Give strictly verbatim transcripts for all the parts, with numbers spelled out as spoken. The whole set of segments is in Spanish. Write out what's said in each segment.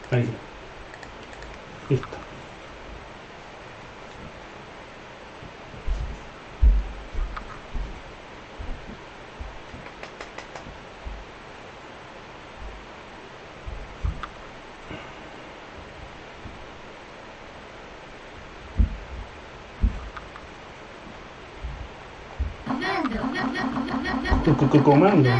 Ahí. Listo. Comando.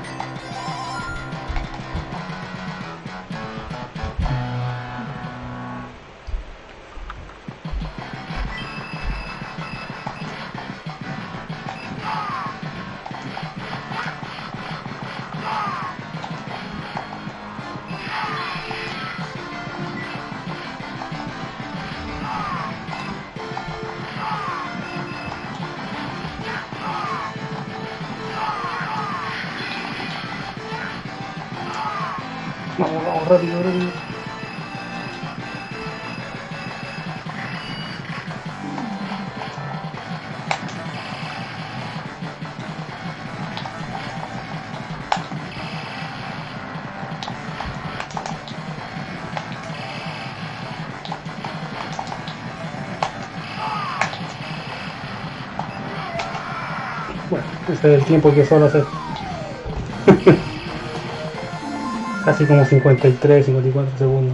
Vamos, vamos, rápido, rápido. Bueno, ese es el tiempo que suelo hacer. Casi como cincuenta y tres, cincuenta y cuatro segundos.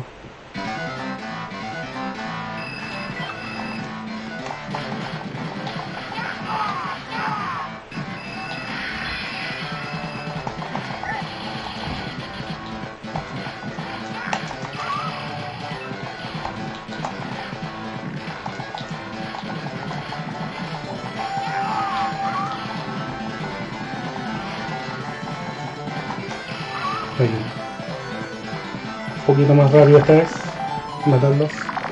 Muy bien. Un poquito más rápido esta vez. Matarlos.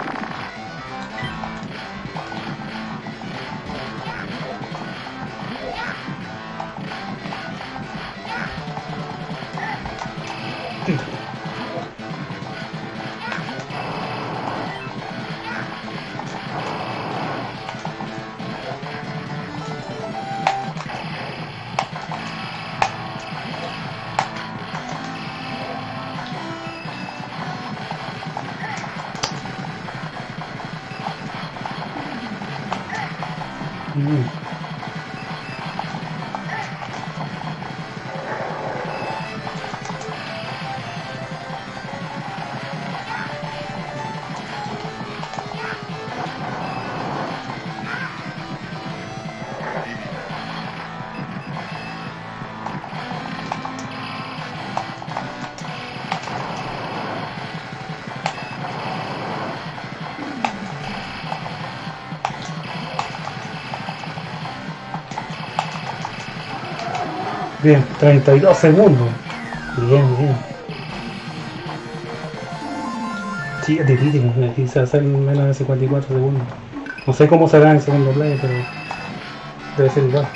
Mm. Bien, treinta y dos segundos. Bien, bien. Sí, es difícil, es difícil hacer menos de cincuenta y cuatro segundos. No sé cómo será en el segundo play, pero debe ser igual.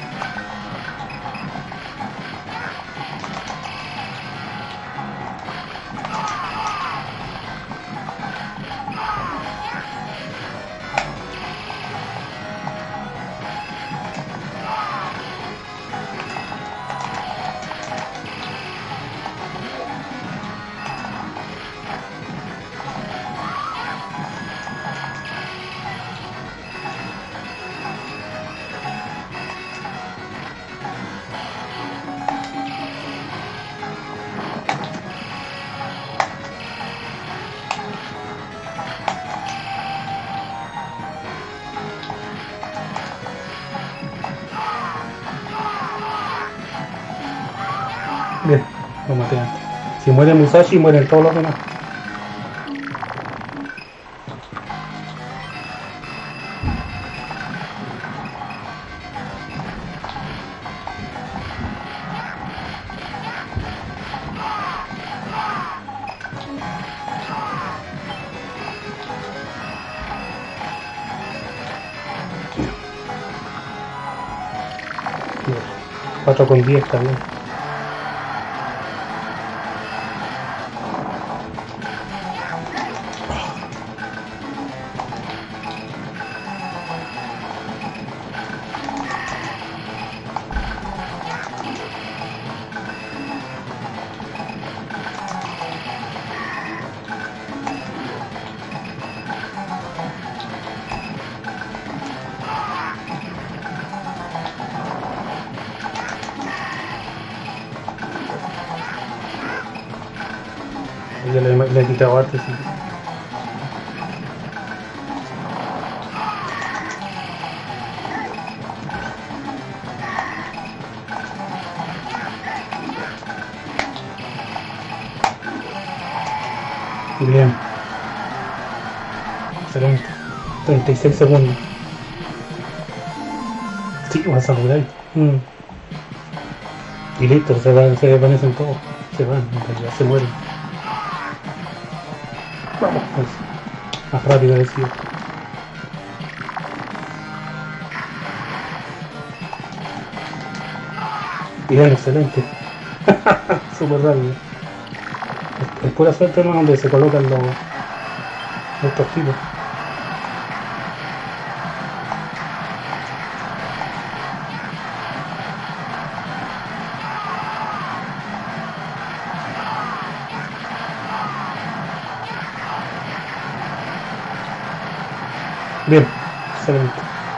Bien, lo maté antes. Si muere Musashi, mueren todos los demás. cuatro con diez también. le he quitado antes. Sí. Bien. Excelente. treinta y seis segundos. Sí, vas a lograr. Mm. Y listo, se, van, se desvanecen todos. Se van, en realidad se mueren. Vamos, pues. Más rápido decía. Bien, excelente. Súper rápido. Es, es pura suerte, ¿no? Donde se colocan los estos tipos. Bien, excelente.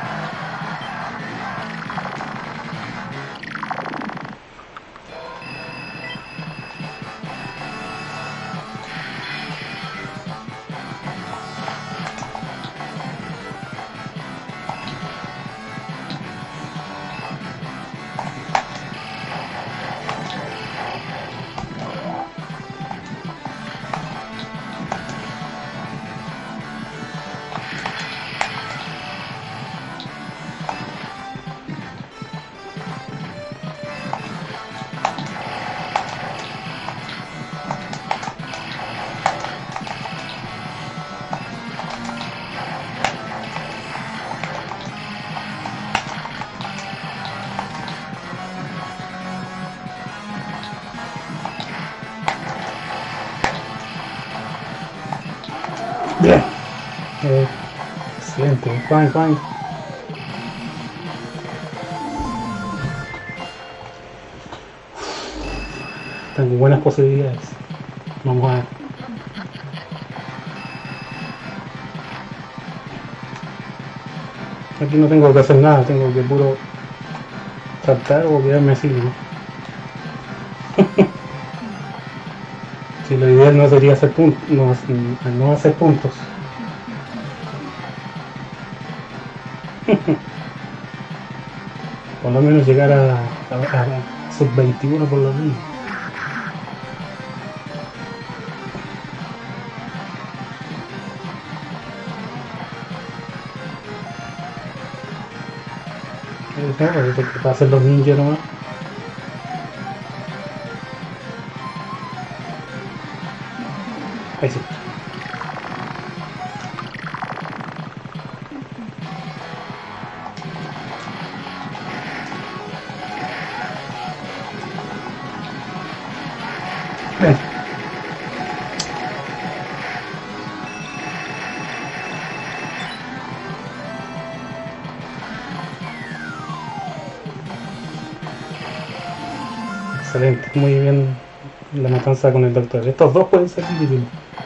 Bien. Eh, excelente. Fine, fine. Tengo buenas posibilidades. Vamos a ver. Aquí no tengo que hacer nada, tengo que puro saltar o quedarme así, ¿no? Si lo ideal no sería hacer puntos, no, no hacer puntos. Por lo menos llegar a, a, a sub veintiuno por lo menos. Eso que pasen los ninjas nomás. Ahí sí. Bien. Excelente, muy bien la matanza con el doctor. Estos dos pueden ser difíciles.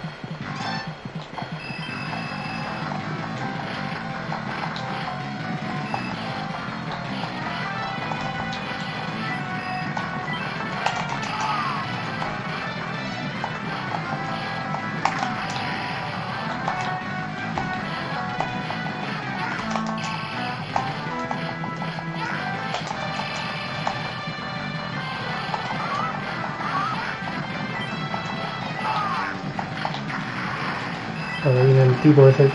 Ahora viene el tipo ese.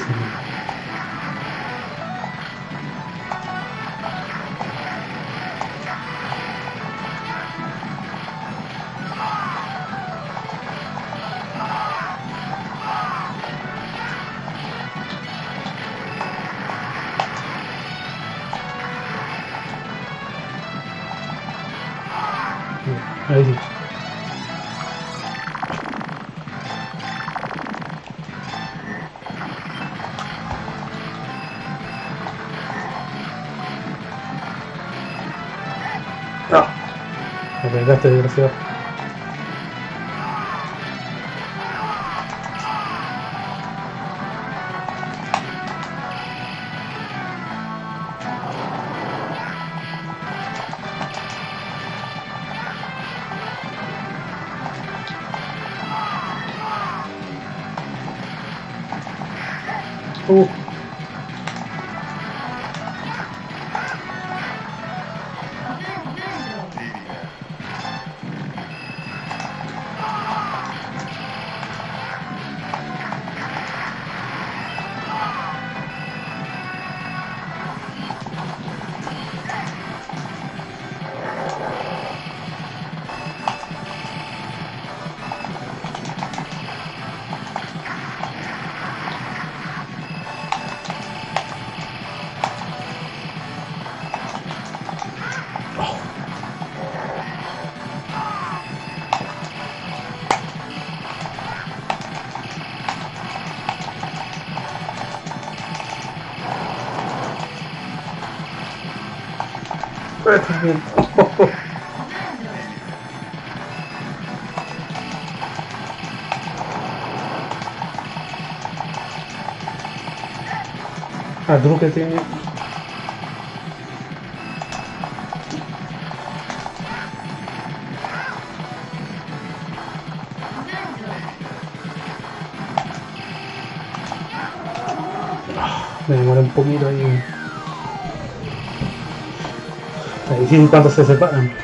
Ahí sí. No, me pegaste, desgraciado. Uh. A Drew que tiene. Me demoré un poquito ahí. Está difícil cuando se separan.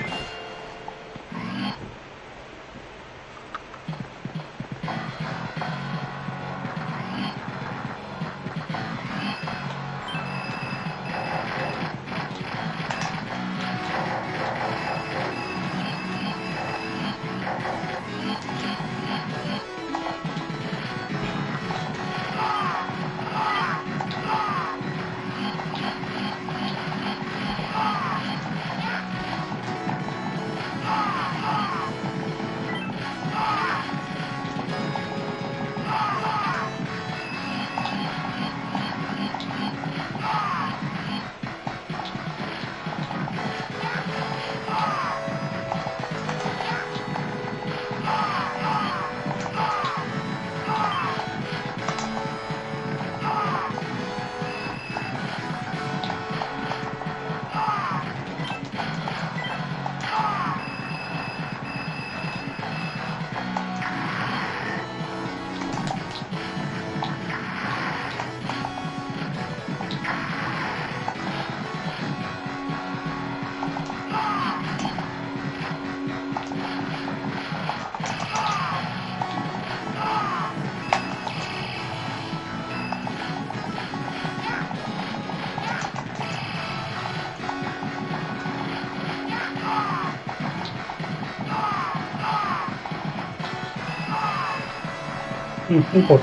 No importa.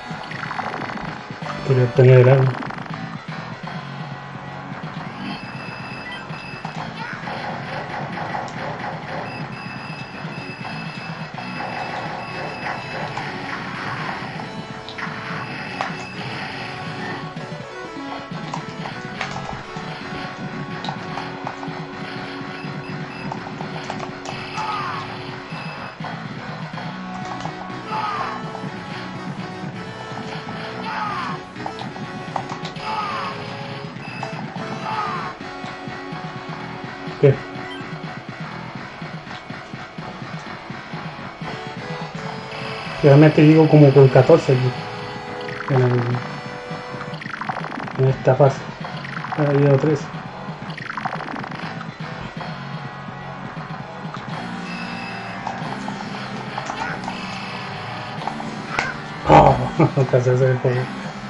Quería obtener el arma. ¿Qué? Realmente digo como con catorce aquí, en, el, en esta fase. Ahora llevo trece. Oh, no alcancé a hacer el juego.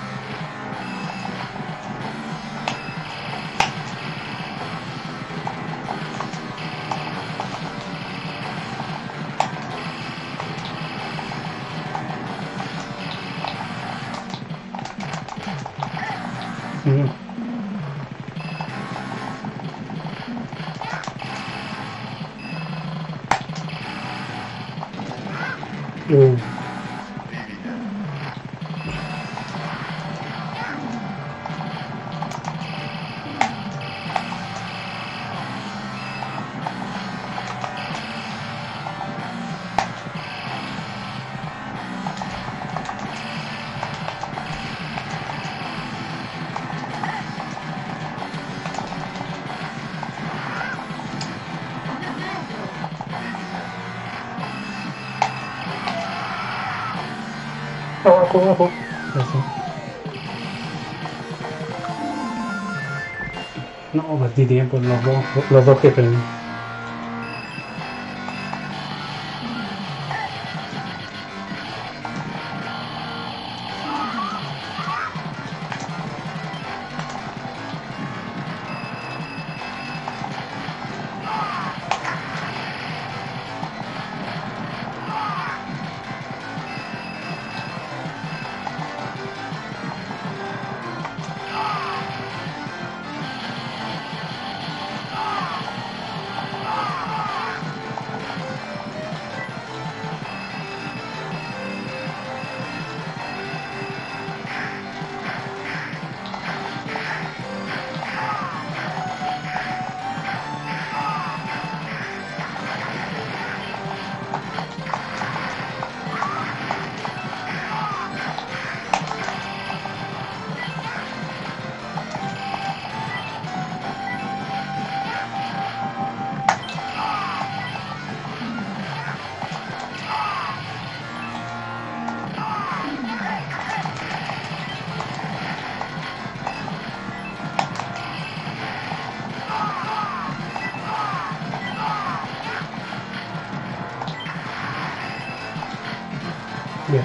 Mm. Uh. Abajo, abajo. Así. No, perdí tiempo en los dos, los dos jefes. Bien.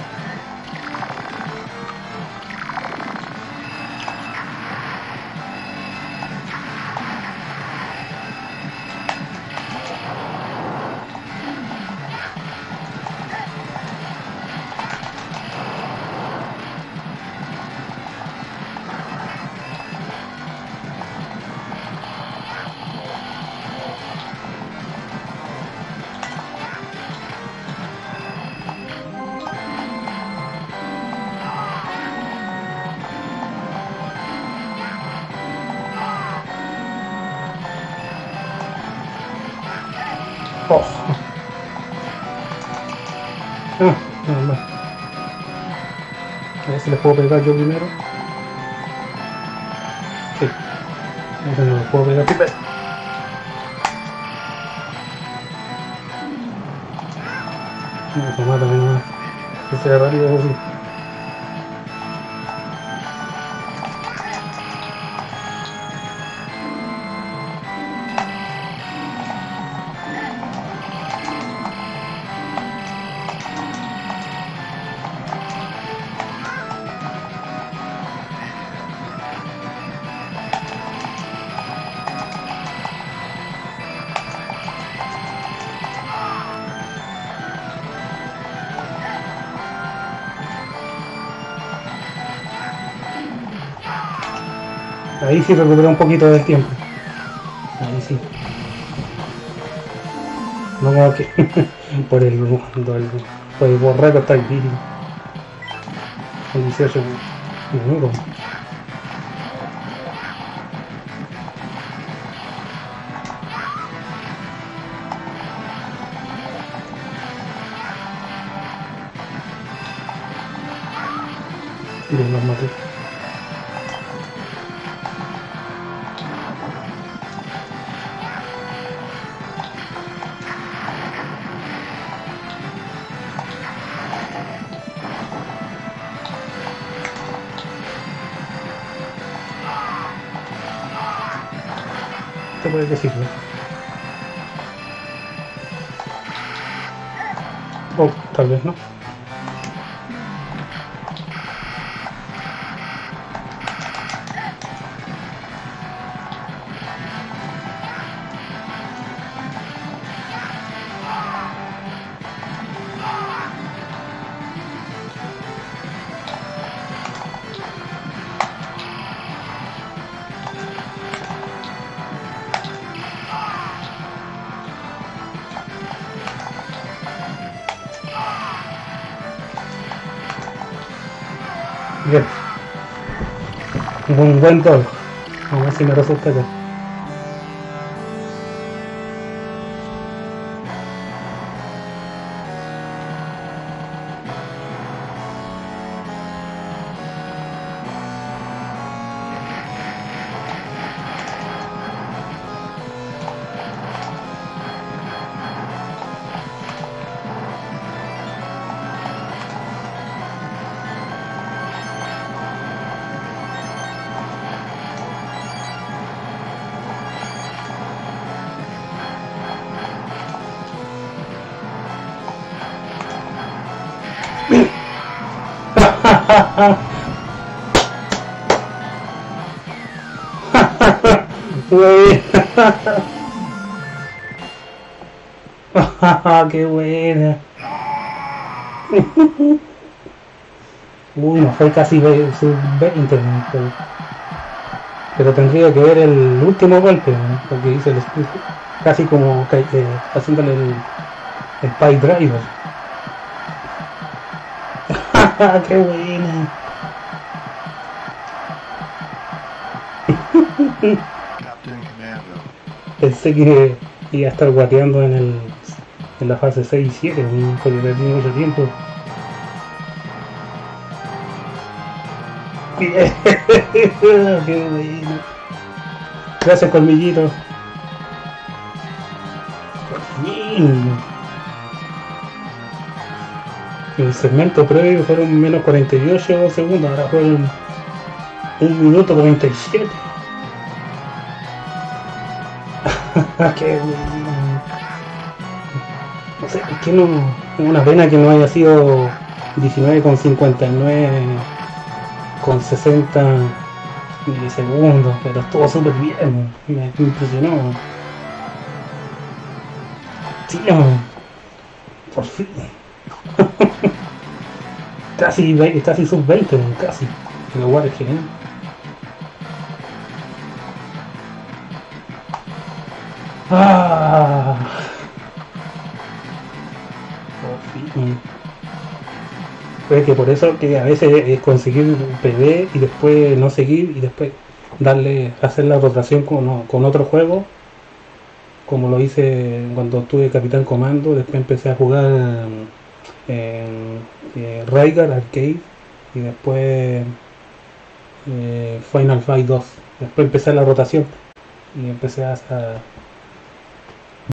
Oh. Ah, no, no. A ver si les puedo pegar yo primero. Sí. A ver, no les puedo pegar primero. No, se mata menos. Que sea rápido así. Ahí sí recuperé un poquito del tiempo. Ahí sí. No como que por el por el borraco está difícil. Con dieciocho minutos. Bien, los maté. Puede que sirva. Oh, tal vez no. Bien. Un buen dog. Vamos a ver si me resulta acá. ¡Qué buena! Uy, no fue casi sub veinte, pero, pero tendría que ver el último golpe, ¿no? Porque hice el speed, casi como eh, haciéndole el, el pipe driver. ¡Qué buena! Captain Commando. Pensé que iba a estar guateando en el en la fase seis y siete, porque perdí mucho tiempo. Bien. Qué bueno. Gracias, colmillito. Por fin. El segmento previo fueron menos cuarenta y ocho segundos, ahora fueron un minuto cuarenta y siete. Qué bueno. No sé, es que no, es una pena que no haya sido diecinueve con cincuenta y nueve con sesenta milisegundos, pero estuvo súper bien, me impresionó. Sí, por fin. casi, casi sub veinte, casi. El lugar es genial. Ah. Puede que por eso que a veces es conseguir P D y después no seguir y después darle hacer la rotación con, con otro juego, como lo hice cuando tuve Capitán Commando. Después empecé a jugar en, en eh, Raigar Arcade y después eh, Final Fight dos. Después empecé la rotación y empecé a, a